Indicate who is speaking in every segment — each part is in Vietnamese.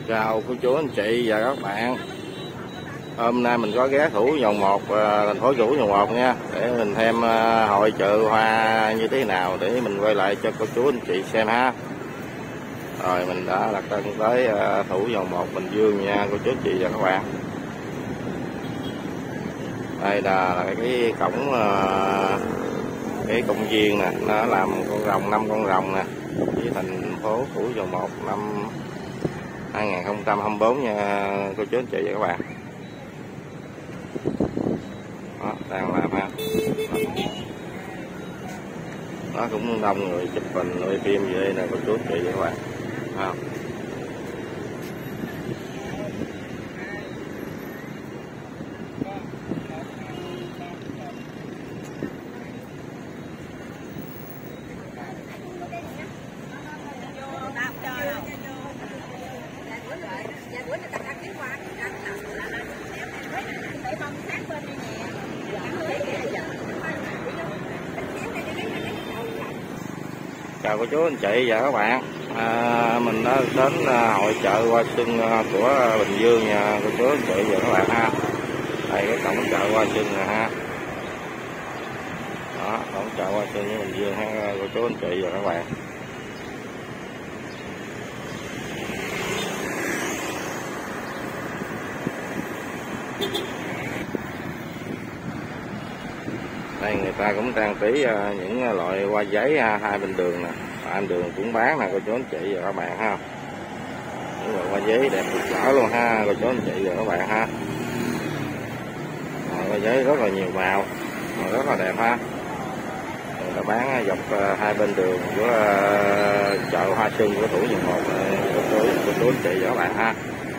Speaker 1: Chào cô chú anh chị và các bạn. Hôm nay mình có ghé Thủ Dầu Một, thành phố Thủ Dầu Một nha, để mình xem hội chợ hoa như thế nào để mình quay lại cho cô chú anh chị xem ha. Rồi mình đã đặt chân tới Thủ Dầu Một, Bình Dương nha cô chú anh chị và các bạn. Đây là cái cổng, cái công viên nè, nó làm con rồng, 5 con rồng nè, với thành phố Thủ Dầu Một năm 2024 nha cô chú anh chị và các bạn. Đó, đang làm ha. Nó cũng đông người chụp hình quay phim vậy nè cô chú anh chị và các bạn. Không? Chào cô chú anh chị và các bạn. Mình đã đến hội chợ Hoa Xuân của Bình Dương nha cô chú anh chị và các bạn ha. Đây cái cổng chợ Hoa Xuân nè ha. Đó, cổng chợ Hoa Xuân của Bình Dương ha cô chú anh chị và các bạn. Đây người ta cũng trang trí những loại hoa giấy hai bên đường nè, hai bên đường cũng bán nè cô chú anh chị và các bạn ha. Những loại hoa giấy đẹp rực rỡ luôn ha cô chú anh chị và các bạn ha. Hoa giấy rất là nhiều màu, rất là đẹp ha. Người ta bán dọc hai bên đường của chợ Hoa Xuân của Thủ Dầu Một cô chú anh chị và các bạn ha.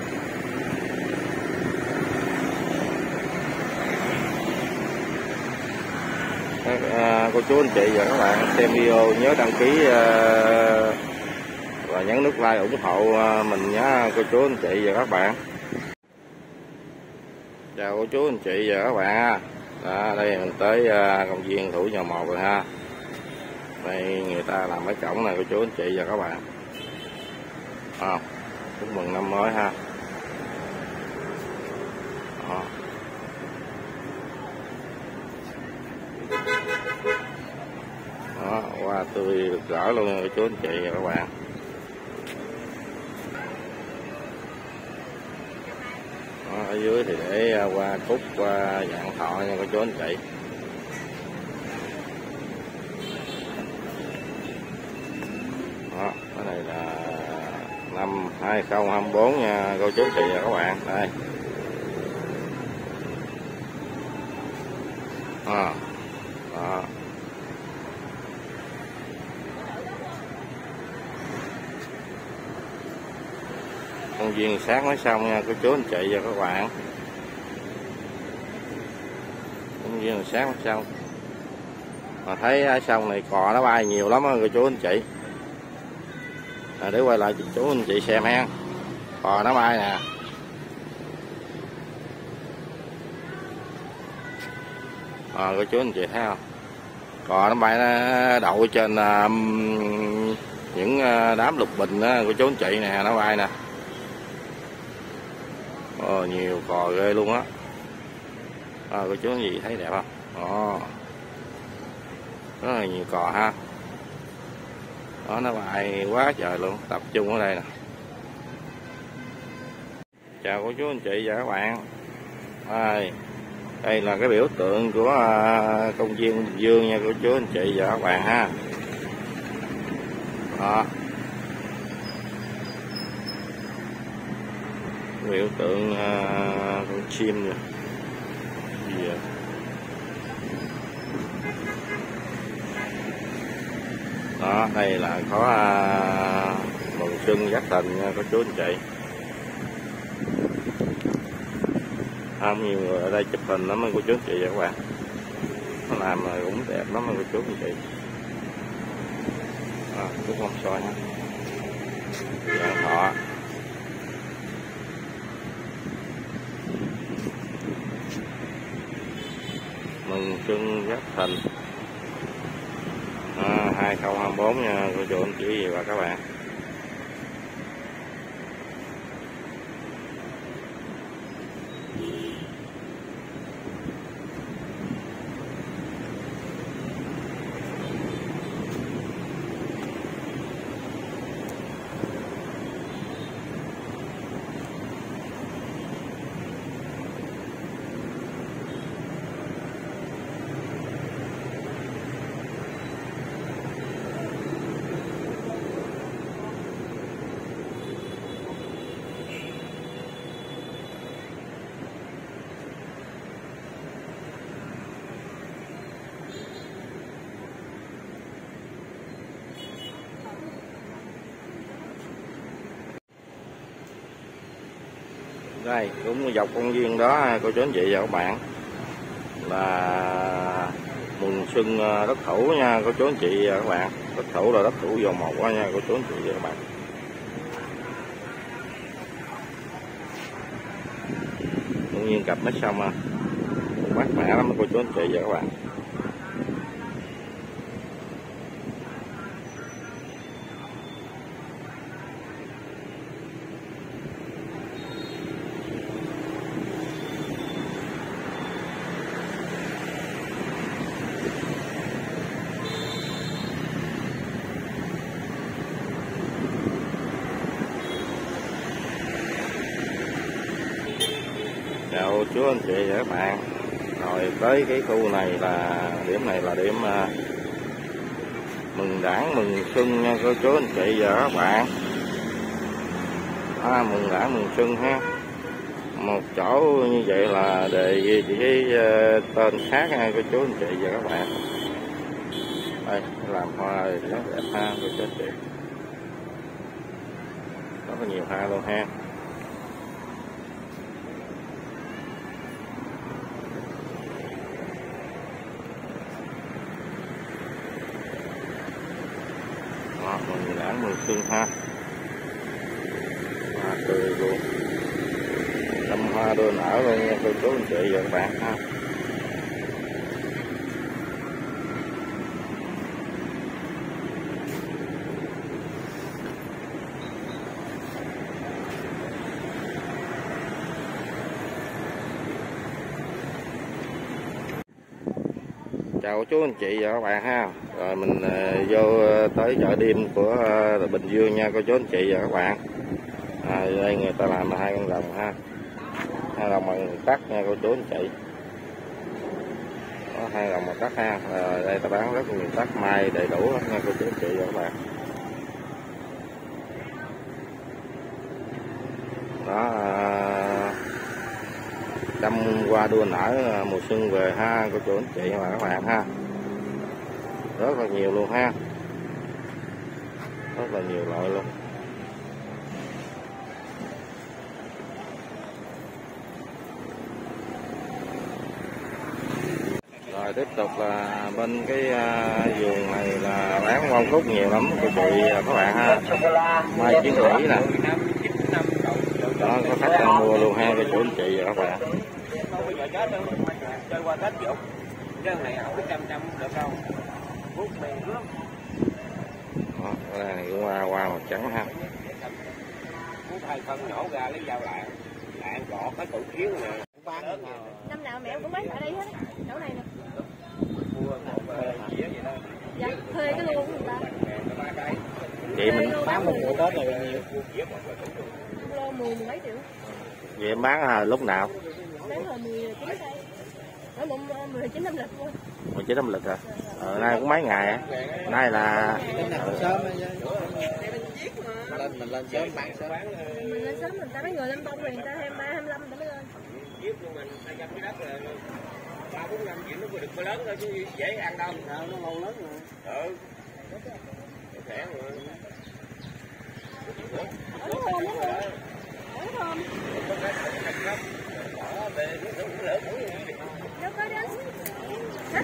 Speaker 1: Cô chú anh chị và các bạn xem video nhớ đăng ký và nhấn nút like ủng hộ mình nhé cô chú anh chị và các bạn. Chào cô chú anh chị và các bạn. Đó, đây mình tới công viên Thủ Dầu Một rồi ha. Đây người ta làm cái cổng này cô chú anh chị và các bạn. Chúc mừng năm mới ha. Đó. Đó, hoa tươi rực rỡ luôn cô chú anh chị và các bạn. Đó, ở dưới thì để hoa cúc, vạn thọ nha cô chú anh chị. Đó, cái này là năm 2024 nha cô chú anh chị và các bạn. Đây. Đó. Công viên sáng mới xong nha cô chú anh chị và các bạn. Công viên sáng mới xong. Mà thấy ở sông này cò nó bay nhiều lắm á cô chú anh chị. Để quay lại cho chú anh chị xem ha. Cò nó bay nè. Cô chú anh chị thấy không? Cò nó bay nó đậu trên những đám lục bình đó cô chú anh chị nè, nó bay nè. Nhiều cò ghê luôn á. Cô chú anh chị thấy đẹp không? Rất là nhiều cò ha. Đó, nó bay quá trời luôn, tập trung ở đây nè. Chào cô chú anh chị và các bạn. Đây là cái biểu tượng của công viên Bình Dương nha cô chú anh chị và các bạn ha. Đó. Biểu tượng con chim nè. Đó, đây là có mừng xuân Giáp Thìn nha cô chú anh chị. Nhiều người ở đây chụp hình lắm cô chú anh chị và các bạn. Nó làm cũng đẹp lắm cô chú anh chị. Chú không soi ha. Vạn thọ. Mừng xuân Giáp Thìn 2024 nha cô chú anh chị và các bạn. Đây cũng dọc công viên đó cô chú anh chị và các bạn, là mừng xuân đất thủ nha cô chú anh chị và các bạn. Đất thủ là đất thủ Dầu Một đó nha cô chú anh chị và các bạn. Công viên cặp mét sông mát mẻ lắm cô chú anh chị và các bạn. Chào chú anh chị và các bạn. Rồi tới cái khu này là điểm mừng Đảng mừng xuân nha cô chú anh chị và các bạn. Mừng Đảng mừng xuân ha. Một chỗ như vậy là đề ghi cái tên khác nha cô chú anh chị và các bạn. Đây làm hoa rất đẹp ha cô chú anh chị. Rất là nhiều hoa luôn ha. Mừng Đảng mừng xuân ha. Hoa tươi luôn, đâm hoa đua nở luôn nha cô chú anh chị và các bạn ha. Chào chú anh chị và các bạn ha. Rồi mình vô tới chợ đêm của Bình Dương nha cô chú anh chị và các bạn. Đây người ta làm 2 con rồng ha, 2 rồng bằng cắt nha cô chú anh chị. Có 2 rồng bằng cắt ha. Đây ta bán rất nhiều cắt mai đầy đủ hết nha cô chú anh chị và các bạn. Đó đâm hoa đua nở mùa xuân về ha cô chú anh chị và các bạn ha. Rất là nhiều luôn ha, rất là nhiều loại luôn. Rồi tiếp tục là bên cái vườn này là bán bông cúc nhiều lắm cô chị và các bạn ha. Mai Chiến Thủy nè, đó có khách đang mua luôn ha cô chú anh chị và các bạn. Đó, cái này cũng hoa màu trắng ha.
Speaker 2: Hai phân nhổ ra lấy dao lạng gọt cái tủ kiến nè.
Speaker 3: Năm nào mẹ cũng bán ở đây hết á, chỗ này nè. Dạ, thuê cái luôn người ta.
Speaker 1: Chị mình
Speaker 2: bán một mùa Tết là bao nhiêu?
Speaker 3: Lô 10 mấy triệu.
Speaker 1: vậy em bán lúc nào?
Speaker 3: Bán hồi 19 đây. Ở 19 âm lịch luôn.
Speaker 1: 19 âm lịch rồi. Nay cũng mấy ngày á. Nay là
Speaker 2: Sớm mình lên sớm bán sớm.
Speaker 3: Mình lên sớm mình ta mấy người lên bông rồi người ta 23, 25 người ta mới lên.
Speaker 2: Giết nhưng mình ta dăm cái đất là 3-4 năm chuyện nó được có lớn thôi chứ dễ ăn đâu. Nó lâu lớn rồi. Khỏe rồi.
Speaker 3: Ở thơm đó luôn. Ở thơm. Đâu có đến. Hả?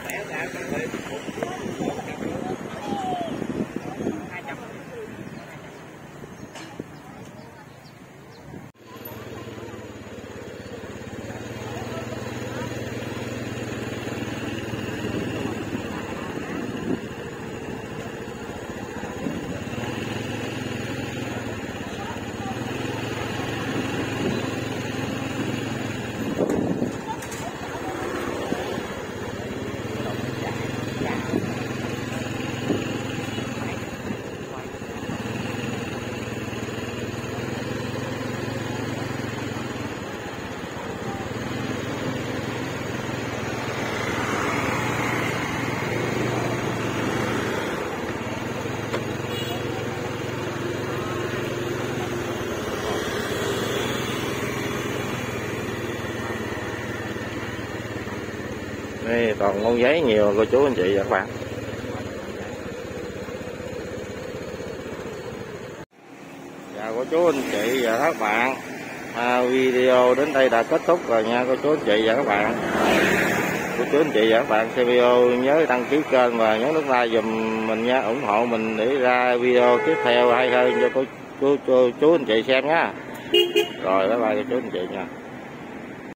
Speaker 1: đây toàn ngôn giấy nhiều cô chú anh chị và các bạn. Chào cô chú anh chị và các bạn. Video đến đây đã kết thúc rồi nha cô chú anh chị và các bạn. Cô chú anh chị và các bạn xem video nhớ đăng ký kênh và nhớ nút like dùm mình nha, ủng hộ mình để ra video tiếp theo hay hơn cho cô chú anh chị xem nhá. Rồi bye bye cô chú anh chị nha.